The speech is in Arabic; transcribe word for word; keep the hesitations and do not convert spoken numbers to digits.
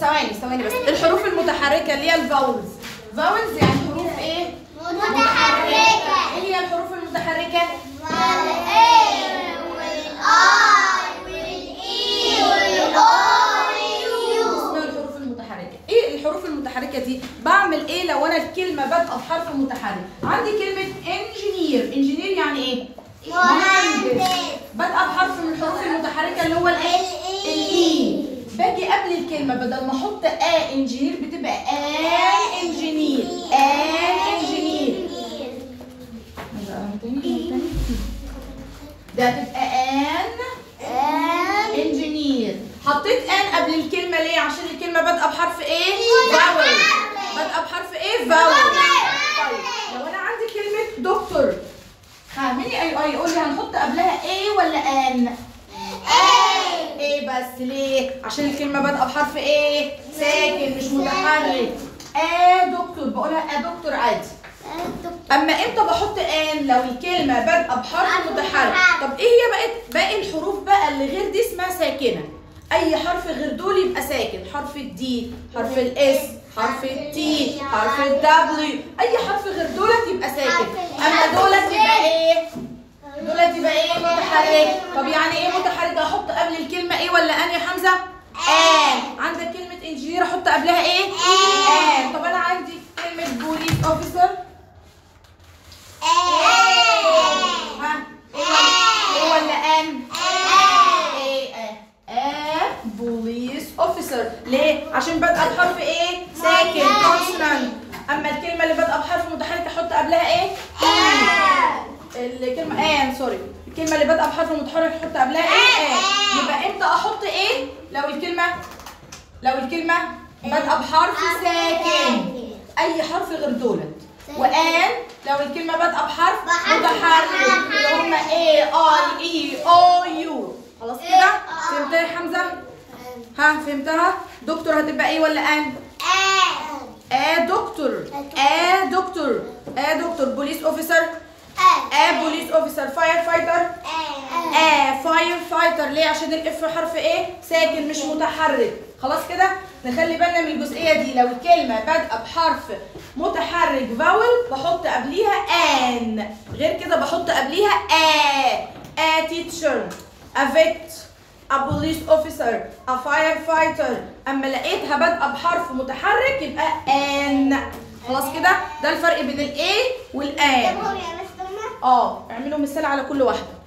ثواني ثواني بس. الحروف المتحركه اللي هي الفاولز. فاولز يعني حروف ايه؟ متحركه. ايه هي الحروف المتحركه؟ الاي والاي والاي والاو. اسمها الحروف المتحركه. ايه الحروف المتحركه دي؟ بعمل ايه لو انا الكلمه بادئه بحرف متحرك؟ عندي كلمه انجينير. انجينير يعني ايه؟ مهندس. بادئه بحرف من الحروف المتحركه اللي هو الايه؟ الاي. باجي قبل الكلمه بدل ما احط ا انجينير بتبقى ان انجينير. ان انجينير. ده هتبقى ان انجينير. حطيت ان قبل الكلمه ليه؟ عشان الكلمه بادئه بحرف ايه؟ فاول. بادئه بحرف ايه؟ فاول. طيب لو انا عندي كلمه دكتور، ها مين يقول لي هنحط قبلها ايه ولا ان؟ ايه. ايه بس ليه؟ عشان الكلمه بادئه بحرف ايه؟ ساكن مش متحرك. ا دكتور بقولها ا دكتور عادي. اما امتى بحط ان؟ لو الكلمه بادئه بحرف متحرك. طب ايه هي بقت باقي الحروف بقى اللي غير دي اسمها ساكنه. اي حرف غير دول يبقى ساكن. حرف الدي، حرف الاس، حرف التي، حرف الدبليو، اي حرف غير دولت يبقى ساكن. اما دولت يبقى ايه؟ دولت يبقى ايه؟ متحرك. طب يعني ايه متحرك؟ احط قبل الكلمه ايه ولا ان يا حمزه؟ ان. عندك كلمه انجينير احط قبلها ايه؟ ان. طب انا عندي كلمه بوليس اوفيسر. ها ايه ولا ان؟ ايه اه بوليس اوفيسر. ليه؟ عشان بادئه بحرف ايه؟ ساكن كونسونانت. اما الكلمه اللي بادئه بحرف متحرك احط قبلها ايه؟ الكلمه ان سوري الكلمه اللي بادئه بحرف متحرك احط قبلها ايه؟ ان. يبقى امتى احط ايه؟ لو الكلمه لو الكلمه بادئه بحرف ساكن. اي حرف غير دولت. وان لو الكلمه بادئه بحرف متحرك اللي هم اي اي اي او يو. خلاص كده؟ فهمتها يا حمزه؟ ها فهمتها؟ دكتور هتبقى ايه ولا ان؟ ا دكتور. ا دكتور. ا دكتور. بوليس اوفيسر. ا بوليس اوفيسر. فاير فايتر. ا فاير فايتر. ليه؟ عشان الاف حرف ايه؟ ساكن مش متحرك. خلاص كده؟ نخلي بالنا من الجزئيه دي. لو الكلمه بادئه بحرف متحرك فاول بحط قبليها ان، غير كده بحط قبليها ا. ا تيتشر، ا فيت، ا بوليس اوفيسر، ا فاير فايتر. اما لقيتها بادئه بحرف متحرك يبقى ان. خلاص كده؟ ده الفرق بين الايه والان. اه اعملوا مثال على كل واحده.